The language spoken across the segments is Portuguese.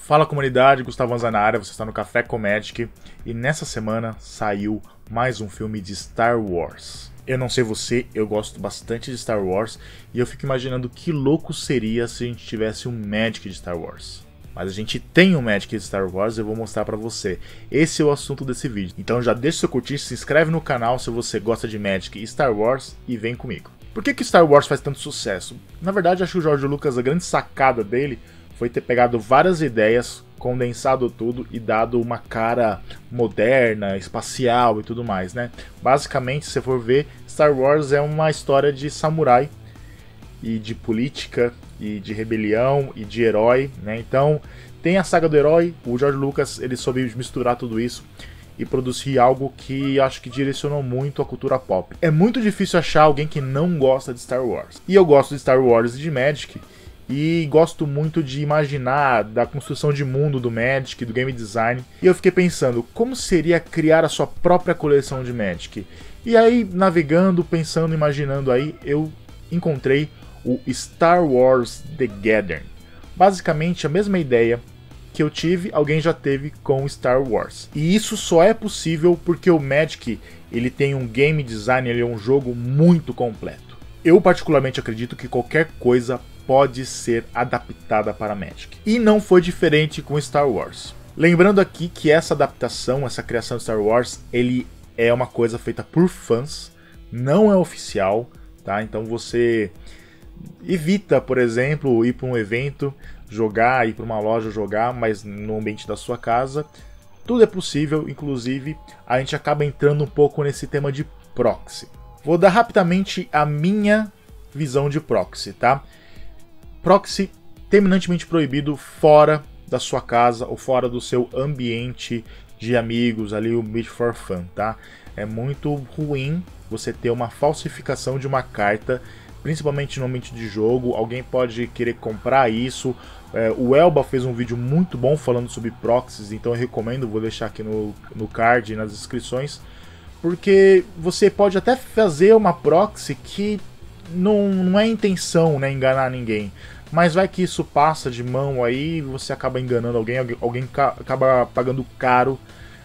Fala comunidade, Gustavo Anza na área, você está no Café com Magic e nessa semana saiu mais um filme de Star Wars. Eu não sei você, eu gosto bastante de Star Wars e eu fico imaginando que louco seria se a gente tivesse um Magic de Star Wars. Mas a gente tem um Magic de Star Wars e eu vou mostrar pra você. Esse é o assunto desse vídeo. Então já deixa seu curtir, se inscreve no canal se você gosta de Magic e Star Wars e vem comigo. Por que Star Wars faz tanto sucesso? Na verdade, acho que o George Lucas, a grande sacada dele foi ter pegado várias ideias, condensado tudo e dado uma cara moderna, espacial e tudo mais, né? Basicamente, se você for ver, Star Wars é uma história de samurai e de política e de rebelião e de herói, né? Então, tem a saga do herói, o George Lucas, ele soube misturar tudo isso e produzir algo que acho que direcionou muito a cultura pop. É muito difícil achar alguém que não gosta de Star Wars. E eu gosto de Star Wars e de Magic, e gosto muito de imaginar da construção de mundo do Magic, do game design. E eu fiquei pensando, como seria criar a sua própria coleção de Magic? E aí, navegando, pensando, imaginando aí, eu encontrei o Star Wars The Gathering. Basicamente a mesma ideia que eu tive, alguém já teve com Star Wars. E isso só é possível porque o Magic, ele tem um game design, ele é um jogo muito completo. Eu particularmente acredito que qualquer coisa pode ser adaptada para Magic. E não foi diferente com Star Wars. Lembrando aqui que essa adaptação, essa criação de Star Wars, ele é uma coisa feita por fãs, não é oficial, tá? Então você evita, por exemplo, ir para um evento, jogar, ir para uma loja jogar, mas no ambiente da sua casa. Tudo é possível, inclusive a gente acaba entrando um pouco nesse tema de proxy. Vou dar rapidamente a minha visão de proxy, tá? Proxy terminantemente proibido fora da sua casa ou fora do seu ambiente de amigos, ali o Meet for Fun, tá? É muito ruim você ter uma falsificação de uma carta, principalmente no ambiente de jogo. Alguém pode querer comprar isso. O Elba fez um vídeo muito bom falando sobre proxies, então eu recomendo, vou deixar aqui no card e nas descrições, porque você pode até fazer uma proxy que não é intenção, né, enganar ninguém, mas vai que isso passa de mão aí, você acaba enganando alguém acaba pagando caro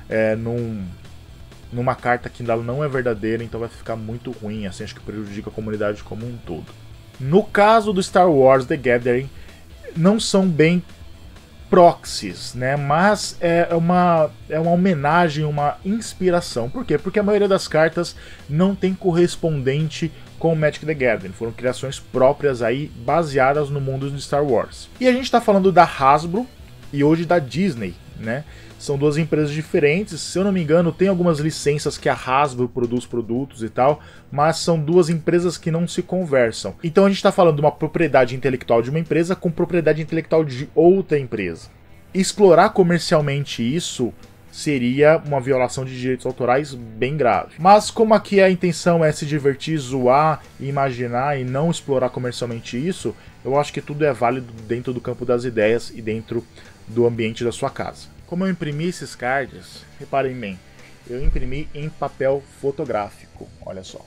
numa carta que não é verdadeira, então vai ficar muito ruim, assim, acho que prejudica a comunidade como um todo. No caso do Star Wars The Gathering, não são bem proxies, né? Mas é uma homenagem, uma inspiração. Por quê? Porque a maioria das cartas não tem correspondente com Magic the Gathering. Foram criações próprias aí, baseadas no mundo de Star Wars. E a gente está falando da Hasbro e hoje da Disney, né? São duas empresas diferentes, se eu não me engano tem algumas licenças que a Hasbro produz produtos e tal, mas são duas empresas que não se conversam. Então a gente está falando de uma propriedade intelectual de uma empresa com propriedade intelectual de outra empresa. Explorar comercialmente isso seria uma violação de direitos autorais bem grave. Mas como aqui a intenção é se divertir, zoar, imaginar e não explorar comercialmente isso, eu acho que tudo é válido dentro do campo das ideias e dentro do ambiente da sua casa. Como eu imprimi esses cards, reparem bem, eu imprimi em papel fotográfico, olha só.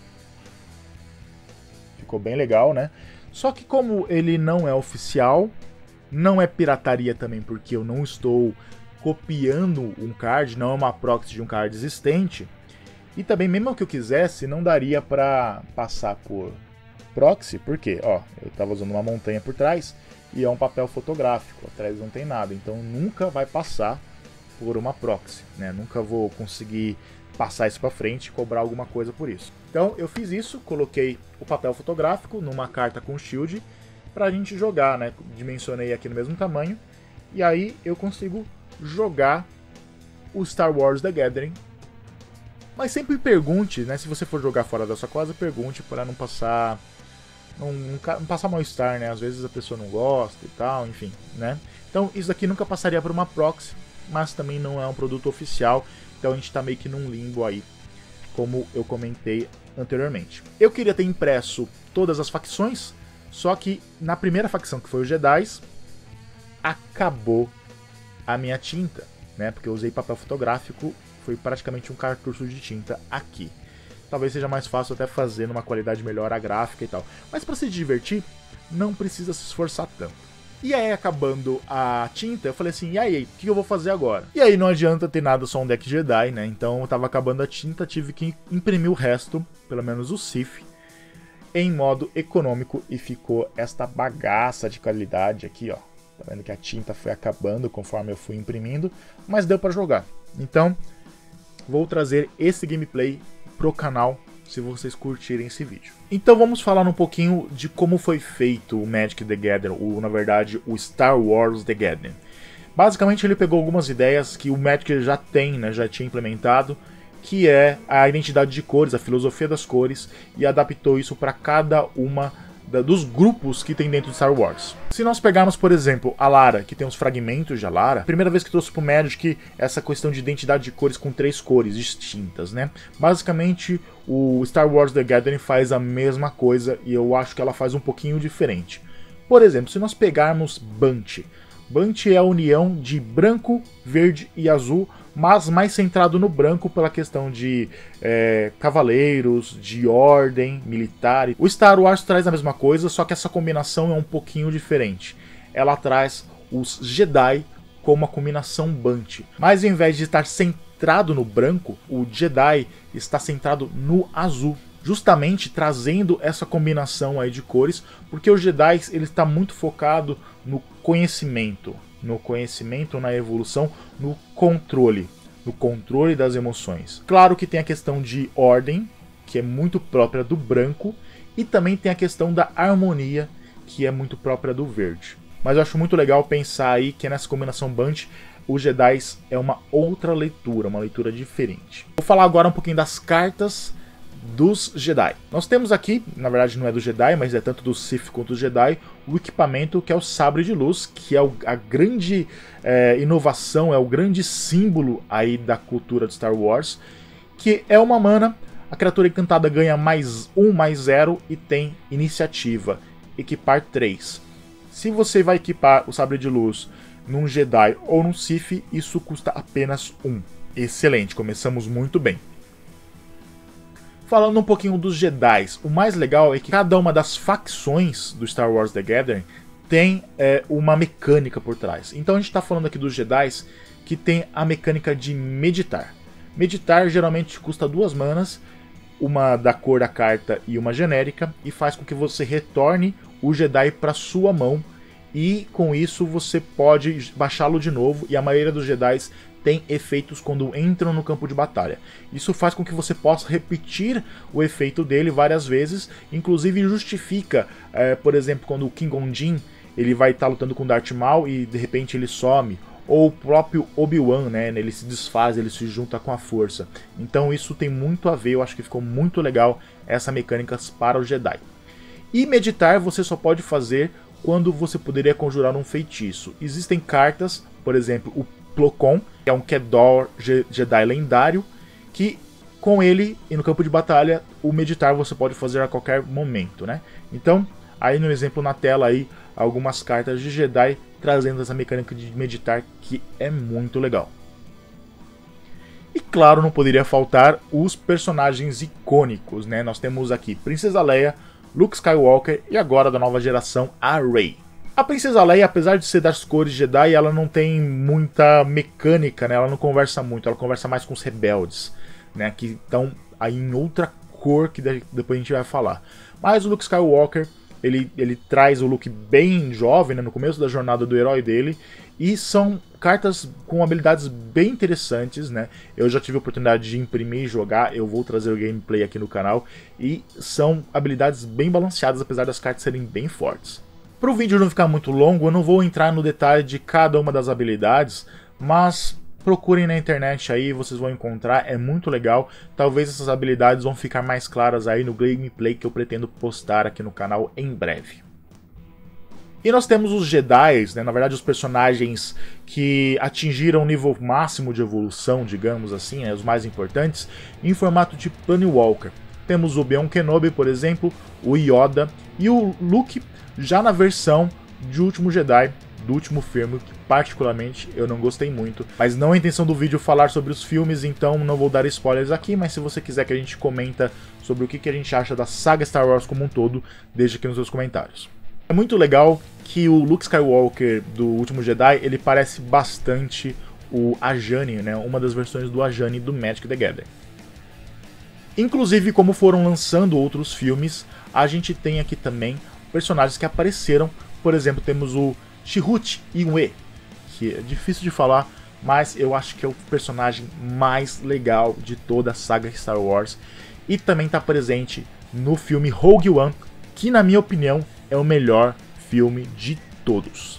Ficou bem legal, né? Só que como ele não é oficial, não é pirataria também, porque eu não estou copiando um card, não é uma proxy de um card existente, e também mesmo que eu quisesse, não daria para passar por proxy, porque ó, eu estava usando uma montanha por trás, e é um papel fotográfico, atrás não tem nada, então nunca vai passar por uma proxy, né? Nunca vou conseguir passar isso para frente e cobrar alguma coisa por isso. Então eu fiz isso, coloquei o papel fotográfico numa carta com shield para a gente jogar, né? Dimensionei aqui no mesmo tamanho e aí eu consigo jogar o Star Wars The Gathering. Mas sempre pergunte, né? Se você for jogar fora da sua casa, pergunte para não passar não passar mal-estar, né? Às vezes a pessoa não gosta e tal, enfim, né? Então isso daqui nunca passaria por uma proxy, mas também não é um produto oficial, então a gente tá meio que num limbo aí, como eu comentei anteriormente. Eu queria ter impresso todas as facções, só que na primeira facção, que foi os Jedi, acabou a minha tinta, né? Porque eu usei papel fotográfico, foi praticamente um cartucho de tinta aqui. Talvez seja mais fácil até fazer numa qualidade melhor a gráfica e tal. Mas para se divertir, não precisa se esforçar tanto. E aí, acabando a tinta, eu falei assim, e aí, o que eu vou fazer agora? E aí não adianta ter nada, só um deck Jedi, né? Então eu tava acabando a tinta, tive que imprimir o resto, pelo menos o Sith, em modo econômico, e ficou esta bagaça de qualidade aqui, ó. Tá vendo que a tinta foi acabando conforme eu fui imprimindo, mas deu pra jogar. Então, vou trazer esse gameplay pro canal, se vocês curtirem esse vídeo. Então vamos falar um pouquinho de como foi feito o Magic the Gathering, ou na verdade o Star Wars The Gathering. Basicamente ele pegou algumas ideias que o Magic já tem, né, já tinha implementado, que é a identidade de cores, a filosofia das cores, e adaptou isso para cada uma dos grupos que tem dentro de Star Wars. Se nós pegarmos, por exemplo, a Lara, que tem os fragmentos de Lara, primeira vez que trouxe pro Magic essa questão de identidade de cores com 3 cores distintas, né? Basicamente, o Star Wars The Gathering faz a mesma coisa e eu acho que ela faz um pouquinho diferente. Por exemplo, se nós pegarmos Bunch. Bunch é a união de branco, verde e azul, mas mais centrado no branco pela questão de cavaleiros, de ordem, militar. O Star Wars traz a mesma coisa, só que essa combinação é um pouquinho diferente. Ela traz os Jedi com uma combinação Bunch. Mas ao invés de estar centrado no branco, o Jedi está centrado no azul. Justamente trazendo essa combinação aí de cores, porque o Jedi ele está muito focado no conhecimento, na evolução, no controle das emoções. Claro que tem a questão de ordem, que é muito própria do branco, e também tem a questão da harmonia, que é muito própria do verde. Mas eu acho muito legal pensar aí que nessa combinação Bunch, os Jedi é uma outra leitura, uma leitura diferente. Vou falar agora um pouquinho das cartas dos Jedi. Nós temos aqui, na verdade não é do Jedi, mas é tanto do Sith quanto do Jedi, o equipamento que é o Sabre de Luz, que é a grande inovação, é o grande símbolo aí da cultura de Star Wars, que é uma mana, a criatura encantada ganha +1/+0 e tem iniciativa, equipar 3. Se você vai equipar o Sabre de Luz num Jedi ou num Sith, isso custa apenas 1. Excelente, começamos muito bem. Falando um pouquinho dos Jedi, o mais legal é que cada uma das facções do Star Wars The Gathering tem uma mecânica por trás. Então a gente está falando aqui dos Jedi que tem a mecânica de meditar. Meditar geralmente custa 2 manas, uma da cor da carta e uma genérica, e faz com que você retorne o Jedi para sua mão, e com isso você pode baixá-lo de novo, e a maioria dos Jedi tem efeitos quando entram no campo de batalha. Isso faz com que você possa repetir o efeito dele várias vezes, inclusive justifica, por exemplo, quando o Qui-Gon Jinn ele vai estar lutando com Darth Maul e de repente ele some, ou o próprio Obi-Wan, né, ele se desfaz, ele se junta com a força. Então isso tem muito a ver, eu acho que ficou muito legal essa mecânica para o Jedi. E meditar você só pode fazer quando você poderia conjurar um feitiço. Existem cartas, por exemplo, o Plocon, que é um Kedor Jedi lendário, que com ele e no campo de batalha, o meditar você pode fazer a qualquer momento, né? Então, aí no exemplo na tela aí, algumas cartas de Jedi trazendo essa mecânica de meditar que é muito legal. E claro, não poderia faltar os personagens icônicos, né? Nós temos aqui Princesa Leia, Luke Skywalker e agora da nova geração, a Rey. A Princesa Leia, apesar de ser das cores Jedi, ela não tem muita mecânica, né? Ela não conversa muito, ela conversa mais com os rebeldes, né? Que estão aí em outra cor que depois a gente vai falar. Mas o Luke Skywalker, ele traz o Luke bem jovem, né? No começo da jornada do herói dele, e são cartas com habilidades bem interessantes, né? Eu já tive a oportunidade de imprimir e jogar, eu vou trazer o gameplay aqui no canal, e são habilidades bem balanceadas, apesar das cartas serem bem fortes. Para o vídeo não ficar muito longo, eu não vou entrar no detalhe de cada uma das habilidades, mas procurem na internet aí, vocês vão encontrar, é muito legal. Talvez essas habilidades vão ficar mais claras aí no gameplay que eu pretendo postar aqui no canal em breve. E nós temos os Jedi, né, na verdade os personagens que atingiram o nível máximo de evolução, digamos assim, né, os mais importantes, em formato de Planewalker. Temos o Obi-Wan Kenobi, por exemplo, o Yoda e o Luke, já na versão de Último Jedi, do último filme, que particularmente eu não gostei muito. Mas não é a intenção do vídeo falar sobre os filmes, então não vou dar spoilers aqui, mas se você quiser que a gente comenta sobre o que a gente acha da saga Star Wars como um todo, deixa aqui nos seus comentários. É muito legal que o Luke Skywalker do Último Jedi, ele parece bastante o Ajani, né? Uma das versões do Ajani do Magic the Gathering. Inclusive, como foram lançando outros filmes, a gente tem aqui também personagens que apareceram. Por exemplo, temos o Chirrut Îwe, que é difícil de falar, mas eu acho que é o personagem mais legal de toda a saga Star Wars. E também está presente no filme Rogue One, que na minha opinião é o melhor filme de todos.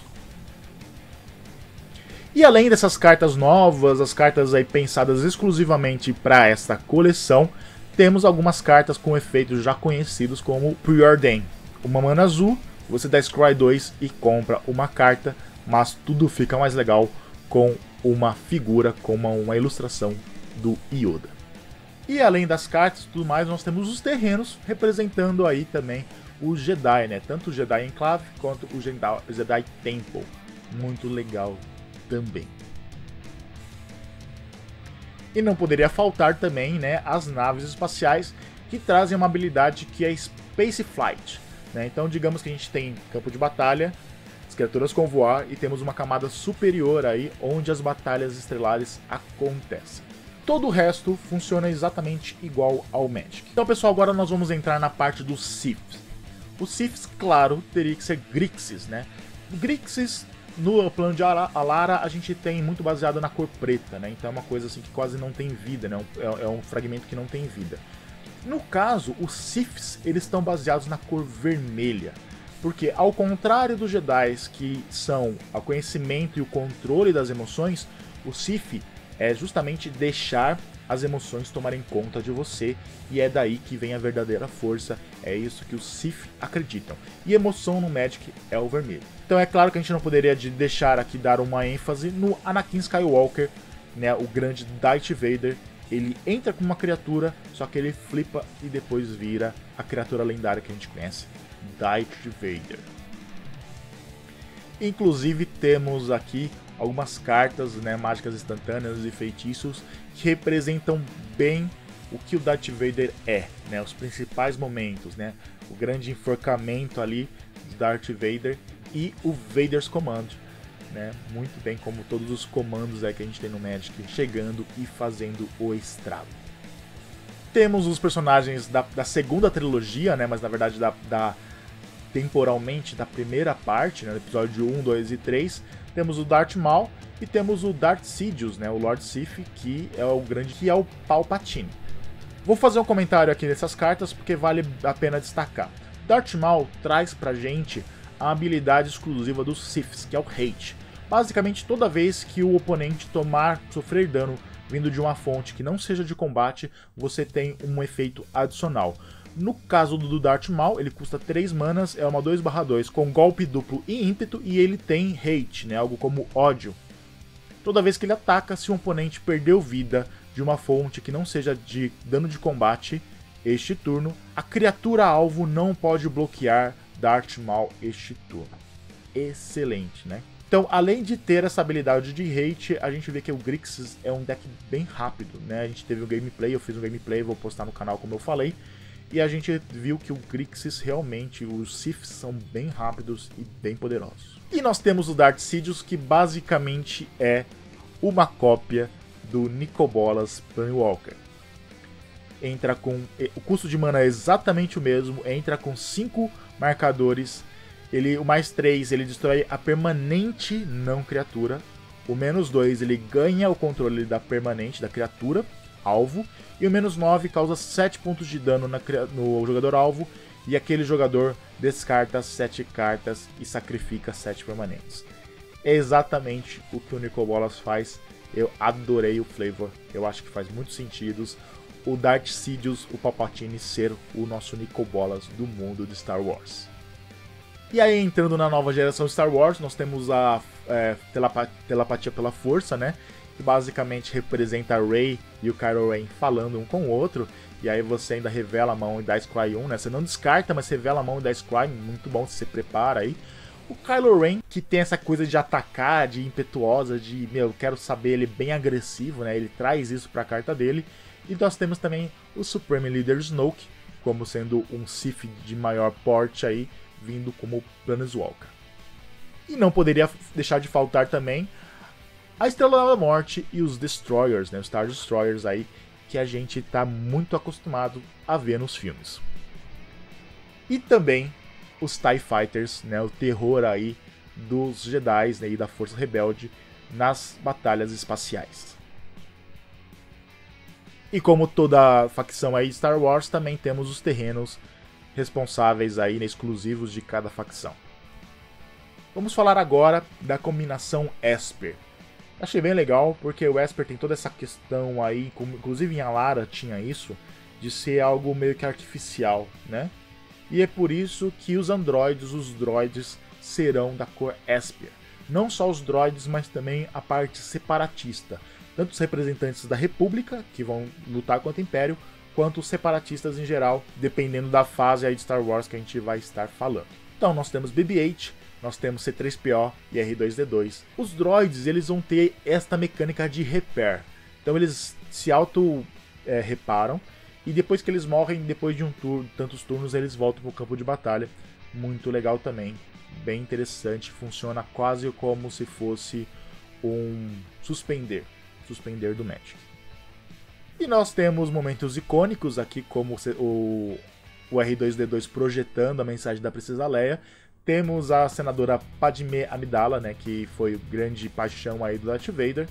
E além dessas cartas novas, as cartas aí pensadas exclusivamente para esta coleção, temos algumas cartas com efeitos já conhecidos como Preordain. Uma mana azul, você dá Scry 2 e compra uma carta, mas tudo fica mais legal com uma figura, com uma ilustração do Yoda. E além das cartas e tudo mais, nós temos os terrenos representando aí também o Jedi, né? Tanto o Jedi Enclave quanto o Jedi Temple. Muito legal também. E não poderia faltar também, né, as naves espaciais que trazem uma habilidade que é Space Flight, né? Então digamos que a gente tem campo de batalha, as criaturas com voar e temos uma camada superior aí onde as batalhas estelares acontecem. Todo o resto funciona exatamente igual ao Magic. Então pessoal, agora nós vamos entrar na parte dos Siths. Os Siths, claro, teria que ser Grixis, né? Grixis, no plano de Alara, a gente tem muito baseado na cor preta, né? Então é uma coisa assim que quase não tem vida, né? É um fragmento que não tem vida. No caso, os Siths, eles estão baseados na cor vermelha. Porque ao contrário dos Jedi, que são o conhecimento e o controle das emoções, o Sith é justamente deixar as emoções tomarem conta de você, e é daí que vem a verdadeira força, é isso que os Sith acreditam. E emoção no Magic é o vermelho. Então é claro que a gente não poderia deixar aqui dar uma ênfase no Anakin Skywalker, né, o grande Darth Vader. Ele entra com uma criatura, só que ele flipa e depois vira a criatura lendária que a gente conhece, Darth Vader. Inclusive temos aqui algumas cartas, né, mágicas instantâneas e feitiços que representam bem o que o Darth Vader é, né, os principais momentos, né, o grande enforcamento ali do Darth Vader e o Vader's Command, né, muito bem como todos os comandos que a gente tem no Magic, chegando e fazendo o estrago. Temos os personagens da segunda trilogia, né, mas na verdade temporalmente da primeira parte, né, episódio 1, 2 e 3, temos o Darth Maul e temos o Darth Sidious, né, o Lord Sith, que é o Palpatine. Vou fazer um comentário aqui dessas cartas porque vale a pena destacar. Darth Maul traz pra gente a habilidade exclusiva dos Siths, que é o Hate. Basicamente, toda vez que o oponente sofrer dano vindo de uma fonte que não seja de combate, você tem um efeito adicional. No caso do Darth Maul, ele custa 3 manas, é uma 2/2 com golpe duplo e ímpeto, e ele tem Hate, né, algo como ódio. Toda vez que ele ataca, se o oponente perdeu vida de uma fonte que não seja de dano de combate este turno, a criatura alvo não pode bloquear Darth Maul este turno. Excelente, né? Então, além de ter essa habilidade de Hate, a gente vê que o Grixis é um deck bem rápido, né? A gente teve um gameplay, eu fiz um gameplay, vou postar no canal como eu falei. E a gente viu que o Grixis realmente, os Siths são bem rápidos e bem poderosos. E nós temos o Darth Sidious, que basicamente é uma cópia do Nicobolas Planewalker. Entra com... O custo de mana é exatamente o mesmo, entra com 5 marcadores. O mais 3 ele destrói a permanente não criatura. O menos 2 ele ganha o controle da permanente da criatura alvo, e o menos 9 causa 7 pontos de dano no jogador alvo, e aquele jogador descarta 7 cartas e sacrifica 7 permanentes. É exatamente o que o Nicobolas faz. Eu adorei o flavor, eu acho que faz muitos sentidos o Darth Sidious, o Palpatine, ser o nosso Nicobolas do mundo de Star Wars. E aí, entrando na nova geração Star Wars, nós temos a telepatia pela força, né? Que basicamente representa a Rey e o Kylo Ren falando um com o outro, e aí você ainda revela a mão e dá Scry 1, né? Você não descarta, mas revela a mão e dá Scry, muito bom, se você prepara aí. O Kylo Ren, que tem essa coisa de atacar, de impetuosa, de, quero saber, ele é bem agressivo, né? Ele traz isso pra carta dele. E nós temos também o Supreme Leader Snoke, como sendo um Sith de maior porte aí, vindo como Planeswalker. E não poderia deixar de faltar também a Estrela da Morte e os Destroyers, né, os Star Destroyers aí, que a gente está muito acostumado a ver nos filmes. E também os TIE Fighters, né, o terror aí dos Jedi, né, e da Força Rebelde nas batalhas espaciais. E como toda facção aí de Star Wars, também temos os terrenos responsáveis aí, né, exclusivos de cada facção. Vamos falar agora da combinação Esper. Achei bem legal, porque o Esper tem toda essa questão aí, inclusive em Alara tinha isso, de ser algo meio que artificial, né? E é por isso que os droids serão da cor Esper. Não só os droids, mas também a parte separatista. Tanto os representantes da República, que vão lutar contra o Império, quanto os separatistas em geral, dependendo da fase aí de Star Wars que a gente vai estar falando. Então nós temos BB-8, nós temos C-3PO e R2-D2. Os droids, eles vão ter esta mecânica de repair. Então eles se auto-reparam, e depois que eles morrem, depois de tantos turnos, eles voltam para o campo de batalha. Muito legal também, bem interessante, funciona quase como se fosse um suspender do Magic. E nós temos momentos icônicos aqui, como o R2-D2 projetando a mensagem da Princesa Leia. Temos a senadora Padmé Amidala, né, que foi grande paixão aí do Darth Vader.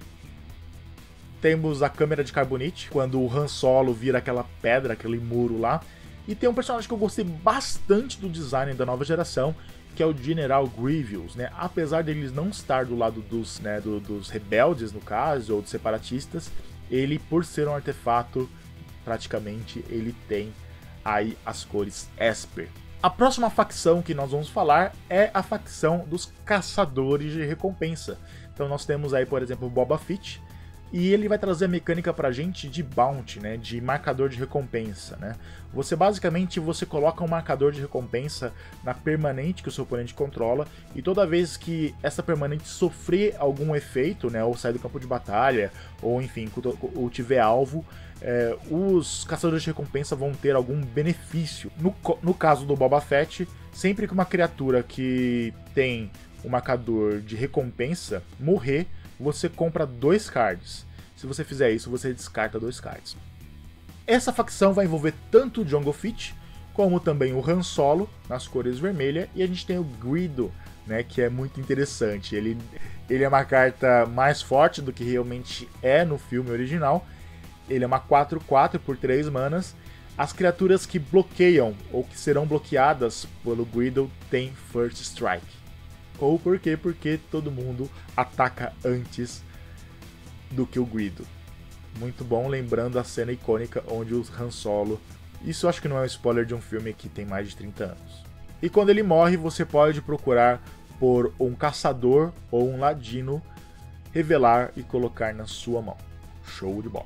Temos a câmera de Carbonite, quando o Han Solo vira aquela pedra, aquele muro lá. E tem um personagem que eu gostei bastante do design da nova geração, que é o General Grievous, né? Apesar deles não estar do lado dos, né, dos rebeldes, no caso, ou dos separatistas, ele, por ser um artefato, praticamente ele tem aí as cores Esper. A próxima facção que nós vamos falar é a facção dos caçadores de recompensa. Então nós temos aí, por exemplo, o Boba Fett, e ele vai trazer a mecânica pra gente de bounty, né, de marcador de recompensa, né? Você coloca um marcador de recompensa na permanente que o seu oponente controla, e toda vez que essa permanente sofrer algum efeito, né, ou sair do campo de batalha, ou enfim, ou tiver alvo, os caçadores de recompensa vão ter algum benefício. No caso do Boba Fett, sempre que uma criatura que tem um marcador de recompensa morrer, você compra 2 cards. Se você fizer isso, você descarta 2 cards. Essa facção vai envolver tanto o Jango Fett, como também o Han Solo, nas cores vermelha, e a gente tem o Greedo, né, que é muito interessante. Ele é uma carta mais forte do que realmente é no filme original. Ele é uma 4/4 por 3 manas. As criaturas que bloqueiam, ou que serão bloqueadas pelo Greedo, têm First Strike. Ou por quê? Porque todo mundo ataca antes do que o Greedo. Muito bom, lembrando a cena icônica onde o Han Solo... Isso eu acho que não é um spoiler de um filme que tem mais de 30 anos. E quando ele morre, você pode procurar por um caçador ou um ladino, revelar e colocar na sua mão. Show de bola.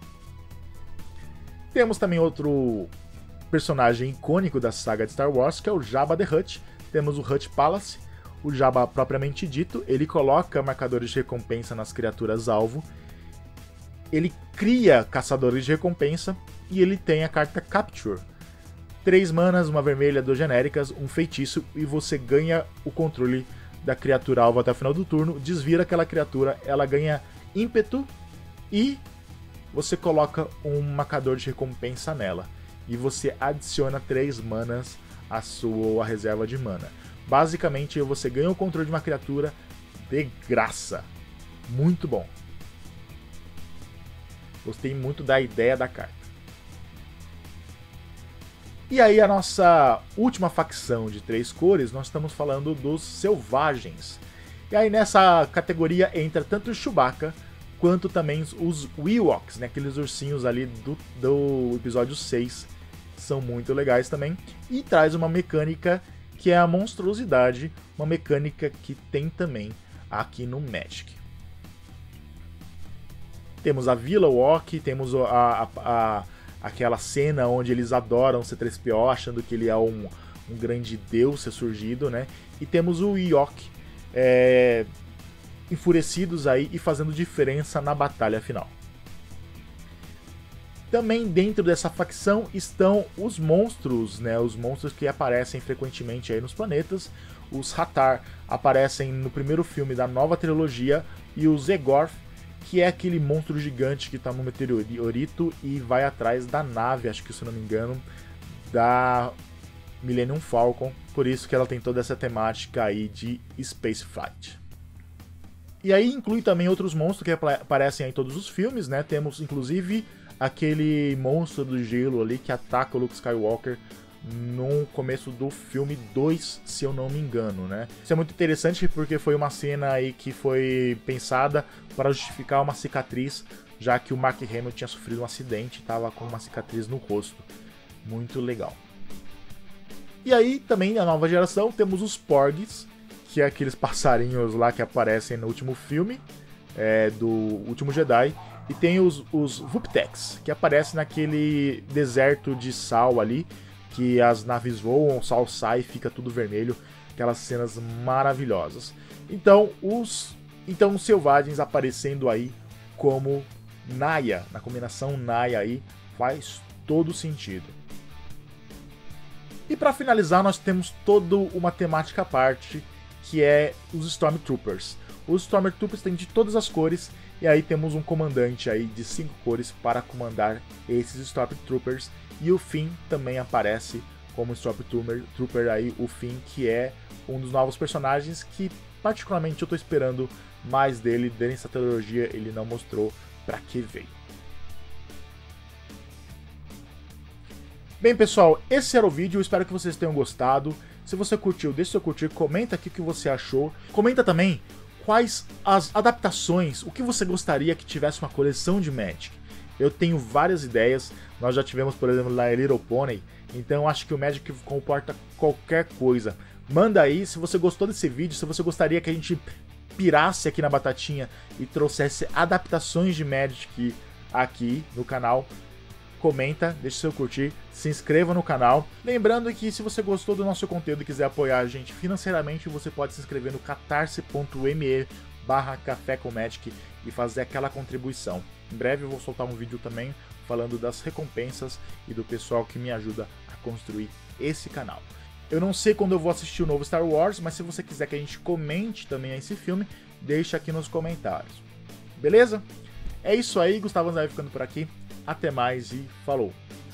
Temos também outro personagem icônico da saga de Star Wars, que é o Jabba the Hutt. Temos o Hutt Palace. O Jabba propriamente dito, ele coloca marcadores de recompensa nas criaturas alvo, ele cria caçadores de recompensa e ele tem a carta Capture. 3 manas, uma vermelha, 2 genéricas, um feitiço, e você ganha o controle da criatura alvo até o final do turno, desvira aquela criatura, ela ganha ímpeto e você coloca um marcador de recompensa nela. E você adiciona 3 manas à sua reserva de mana. Basicamente, você ganha o controle de uma criatura de graça. Muito bom. Gostei muito da ideia da carta. E aí, a nossa última facção de 3 cores, nós estamos falando dos Selvagens. E aí, nessa categoria entra tanto o Chewbacca, quanto também os Ewoks, né? Aqueles ursinhos ali do episódio 6. São muito legais também. E traz uma mecânica que é a monstruosidade, uma mecânica que tem também aqui no Magic. Temos a Villa Walk, temos aquela cena onde eles adoram C-3PO, achando que ele é um grande deus ressurgido, né? E temos o Ewok enfurecidos aí e fazendo diferença na batalha final. Também dentro dessa facção estão os monstros, né? Os monstros que aparecem frequentemente aí nos planetas. Os Hathar aparecem no primeiro filme da nova trilogia, e o Zegorth, que é aquele monstro gigante que está no meteorito e vai atrás da nave, acho que se não me engano, da Millennium Falcon, por isso que ela tem toda essa temática aí de Space Flight. E aí inclui também outros monstros que aparecem em todos os filmes, né? Temos inclusive aquele monstro do gelo ali que ataca o Luke Skywalker no começo do filme 2, se eu não me engano, né? Isso é muito interessante porque foi uma cena aí que foi pensada para justificar uma cicatriz, já que o Mark Hamill tinha sofrido um acidente e estava com uma cicatriz no rosto. Muito legal. E aí, também na nova geração, temos os Porgs, que é aqueles passarinhos lá que aparecem no último filme, do Último Jedi. E tem os Vulptex, que aparecem naquele deserto de sal ali, que as naves voam, o sal sai e fica tudo vermelho. Aquelas cenas maravilhosas. Então, os selvagens aparecendo aí como Naia, na combinação Naia aí, faz todo sentido. E para finalizar, nós temos toda uma temática à parte, que é os Stormtroopers. Os Stormtroopers têm de todas as cores, e aí temos um comandante aí de 5 cores para comandar esses Stormtroopers. E o Finn também aparece como Stormtrooper aí, o Finn, que é um dos novos personagens que particularmente eu estou esperando mais dele. Nessa trilogia ele não mostrou para que veio. Bem, pessoal, esse era o vídeo, eu espero que vocês tenham gostado. Se você curtiu, deixa seu curtir, comenta aqui o que você achou. Comenta também quais as adaptações, o que você gostaria que tivesse uma coleção de Magic. Eu tenho várias ideias, nós já tivemos, por exemplo, na Little Pony, então acho que o Magic comporta qualquer coisa. Manda aí se você gostou desse vídeo, se você gostaria que a gente pirasse aqui na Batatinha e trouxesse adaptações de Magic aqui no canal. Comenta, deixe seu curtir, se inscreva no canal. Lembrando que se você gostou do nosso conteúdo e quiser apoiar a gente financeiramente, você pode se inscrever no catarse.me/Café com Magic e fazer aquela contribuição. Em breve eu vou soltar um vídeo também falando das recompensas e do pessoal que me ajuda a construir esse canal. Eu não sei quando eu vou assistir o novo Star Wars, mas se você quiser que a gente comente também esse filme, deixa aqui nos comentários. Beleza? É isso aí, Gustavo Andrade ficando por aqui. Até mais e falou!